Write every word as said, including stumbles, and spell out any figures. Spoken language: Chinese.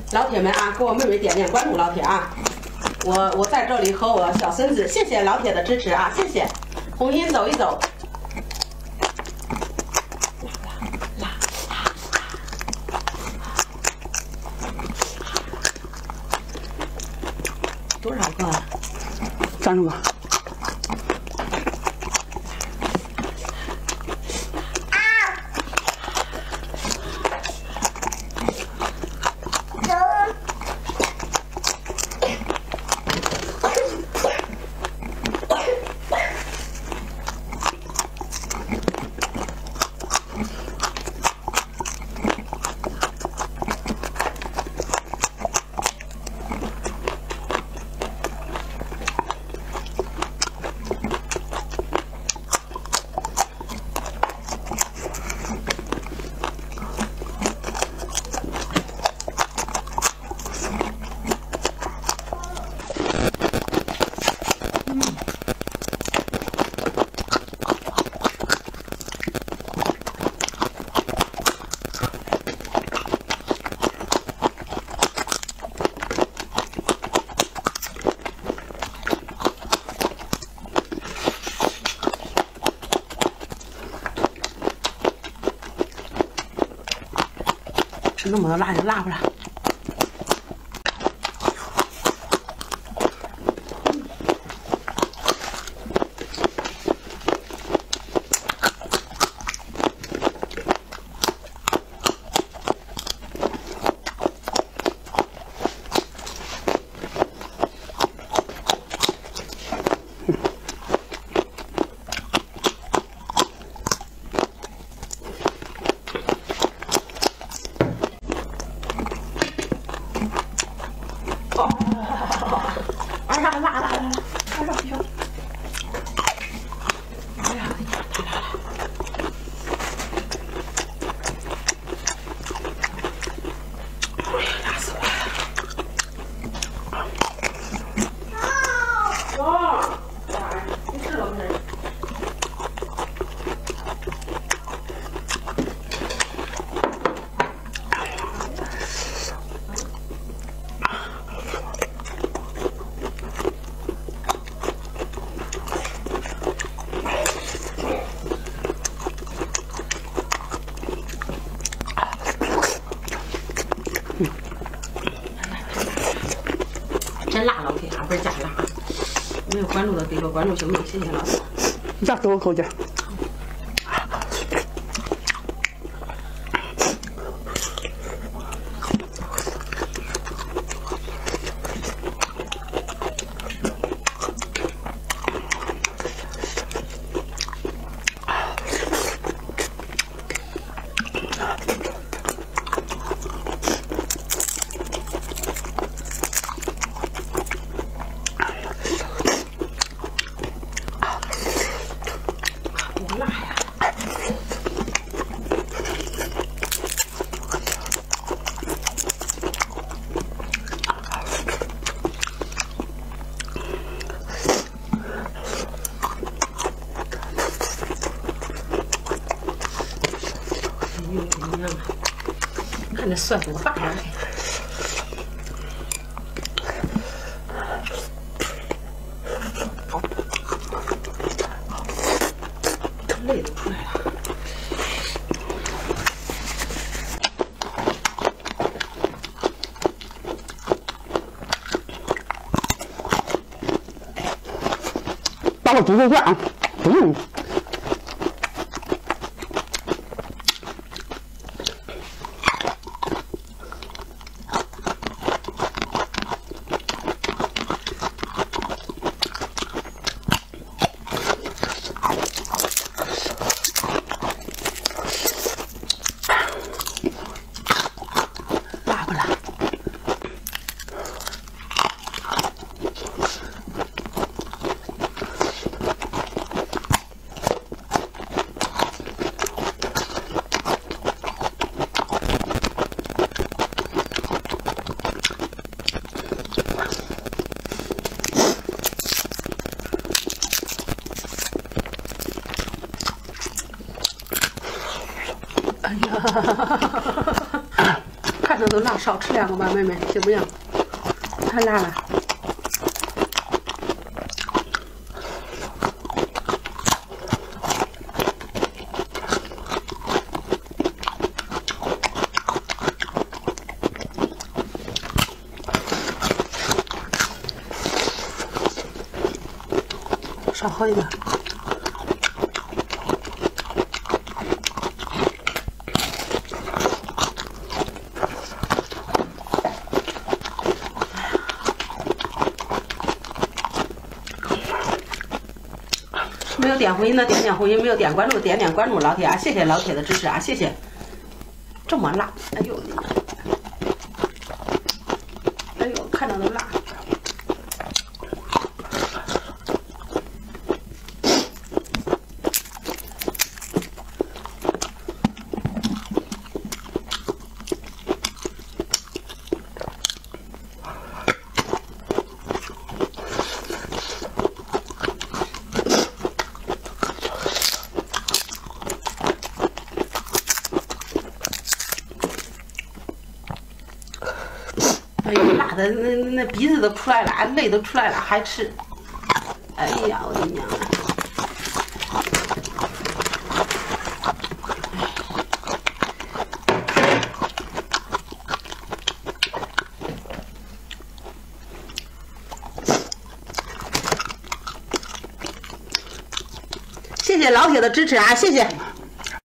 老铁们啊，给我妹妹点点关注，老铁啊！我我在这里和我小孙子，谢谢老铁的支持啊，谢谢！红心走一走。 多少个？ 三十个。 吃那么多辣就辣不辣？哎呀，辣辣辣辣！哎呀，不行！哎呀，太辣了！哎呀，辣死我了！哦，哎，没事了，没事。真辣，老铁啊，不是假辣。没有关注的给个关注行不行？谢谢老铁。 你再给我口劲。 辣呀！哎呦，怎么样啊？看这蒜多大呀！泪都出来了。 把我煮一下啊，不用。 辣不辣？哎呀，看着都辣，少吃两个吧，妹妹，行不行？太辣了。少喝一点。没有点回音的点点回音，没有点关注点点关注老铁啊！谢谢老铁的支持啊！谢谢。这么辣，哎呦，哎呦，看着都辣。哎呦，辣的那那鼻子都出来了，泪都出来了，还吃。哎呀，我的娘啊！谢谢老铁的支持啊，谢谢。